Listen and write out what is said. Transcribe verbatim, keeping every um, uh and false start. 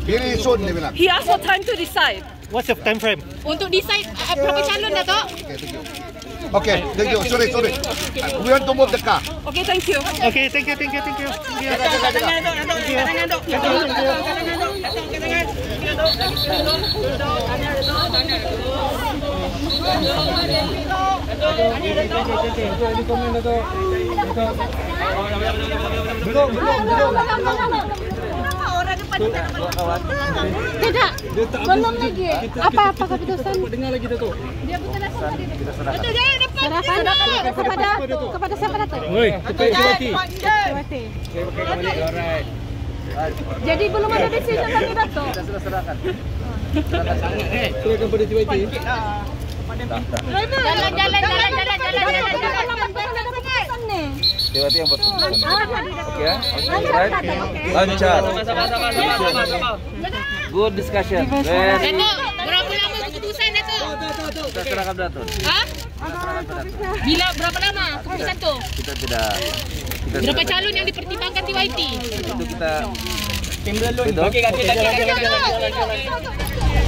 Very soon dia bilang. He asked for time to decide. What's the time frame? Untuk decide uh, berapa calon, Dato'? Okay, thank you. Sorry, sorry. We want to move the car. Okay, thank you. Okay, thank you, thank you, thank you. Thank you. Belum, belum, belum. Tidak, belum lagi. Apa-apa keputusan? Dengar lagi Dato'. Dia betul lah sama dia. Dato' jangan dapat. Serahkan kepada kepada siapa, Dato'? Oi, Ketua Wati. Wati. Alright. Jadi belum ada decision lagi, Dato'. Kita sudah serahkan. Serahkan pada Ketua Wati. Jalan, jalan, jalan, jalan, jalan, jalan, jalan. Ketua Wati yang buat keputusan. Oke ya. Alright. Lancar. Good discussion. Dato', berapa lama keputusan, Dato'? Kita serahkan Dato'. Hah? Bila berapa lama keputusan tu? Kita tidak. Kita Berapa calon yang dipertimbangkan T Y T? itu kita Tim belum. Okey, okey, okey, okey, okey.